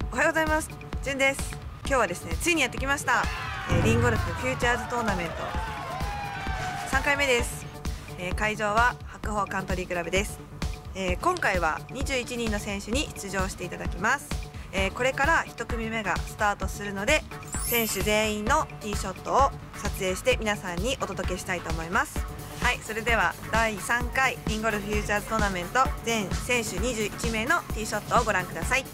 おはようございます。じゅんです。今日はですね、ついにやってきました。リンゴルフフューチャーズトーナメント3回目です。会場は白鵬カントリークラブです。今回は21人の選手に出場していただきます。これから1組目がスタートするので、選手全員のティーショットを撮影して皆さんにお届けしたいと思います。はい、それでは第3回リンゴルフフューチャーズトーナメント全選手21名のティーショットをご覧ください。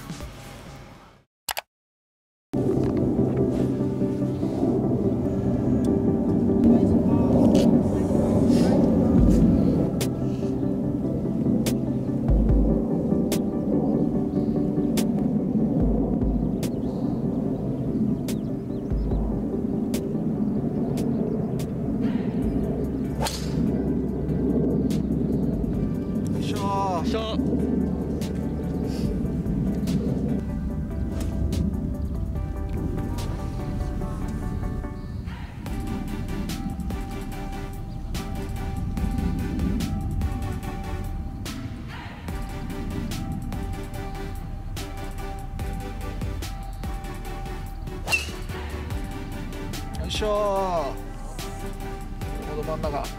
よいしょー。真ん中。よ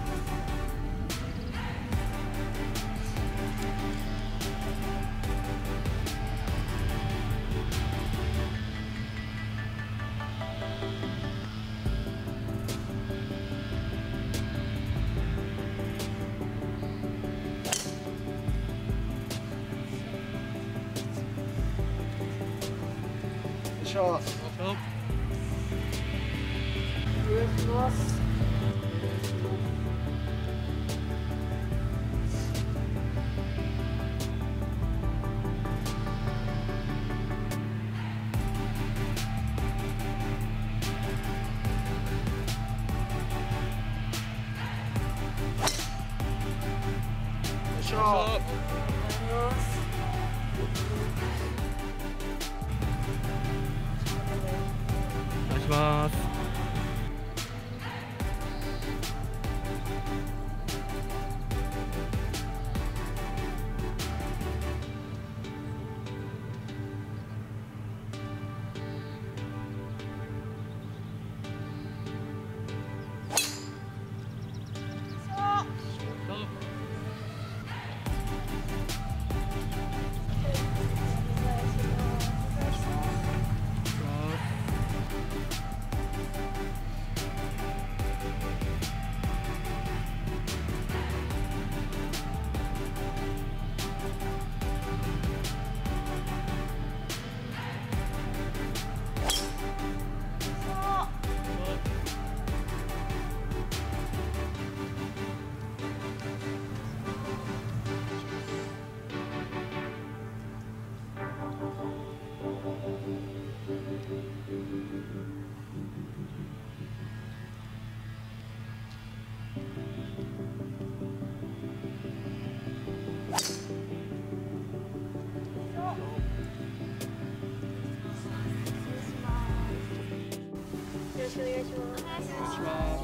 いしょ。お願いします。よいしょ。 お願いします。 よろしくお願いします。お願いします。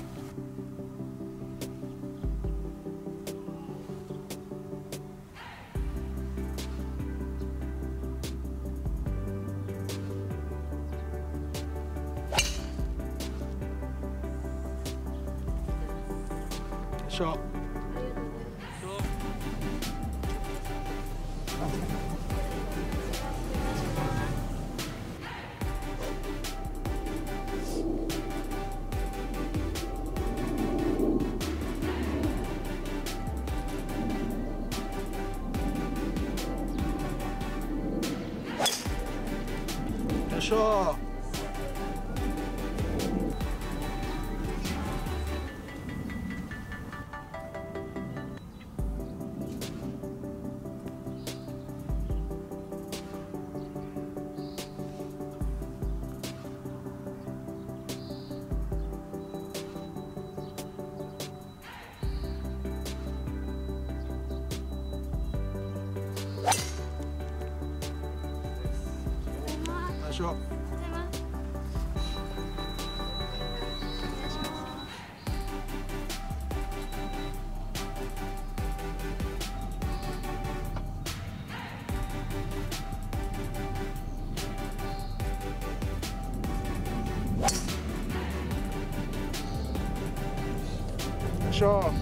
よいしょ。よいしょ。よいしょ。 しょ。 お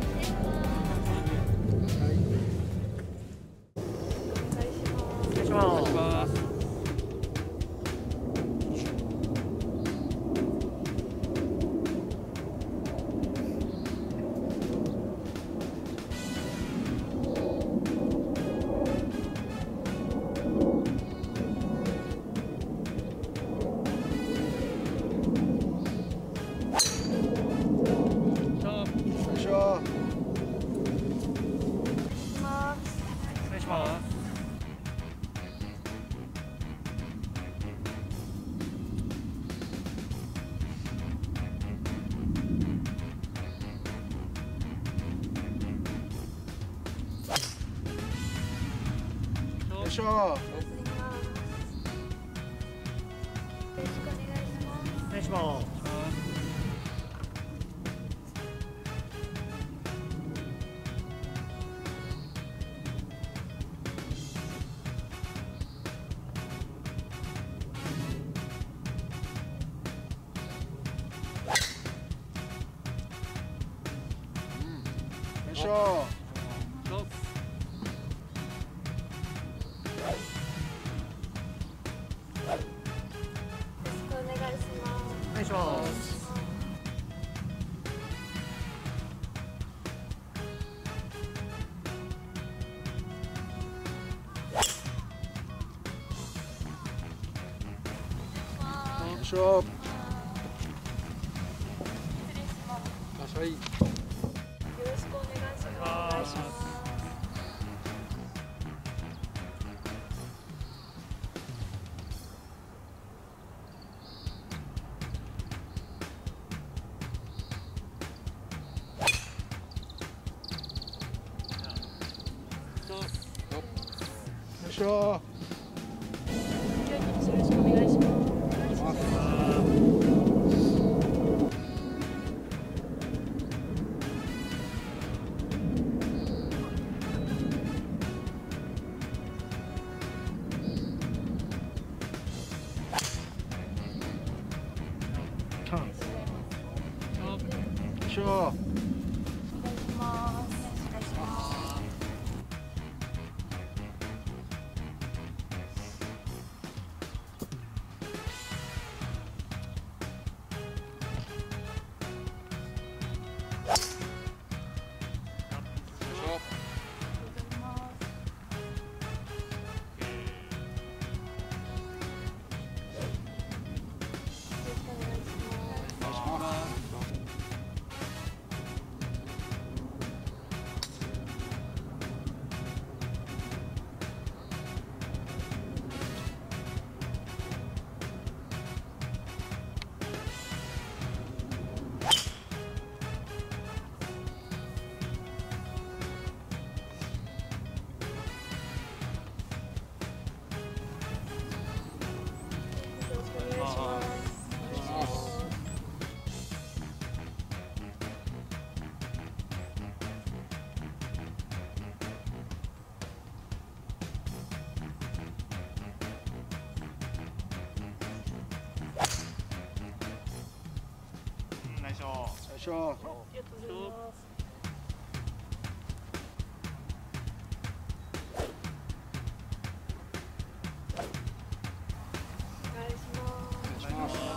願いします。 よいしょ。 よろしくお願いします。 お願いします。 よいしょ。 お願いします。 よいしょ。はい。 よろしくお願いします。お願いします。 よいしょ。 よろしくお願いします。 よいしょ。よいしょ。 ありがとうございます。お願いします。 お願いします。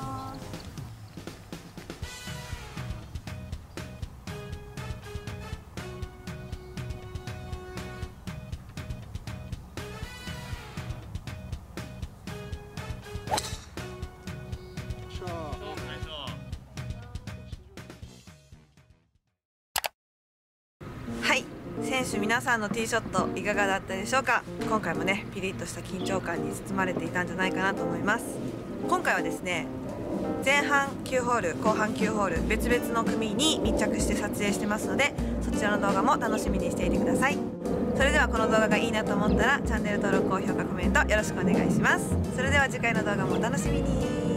はい、選手皆さんのティーショットいかがだったでしょうか。今回もねピリッとした緊張感に包まれていたんじゃないかなと思います。今回はですね前半9ホール後半9ホール別々の組に密着して撮影してますので、そちらの動画も楽しみにしていてください。それではこの動画がいいなと思ったらチャンネル登録高評価コメントよろしくお願いします。それでは次回の動画もお楽しみに。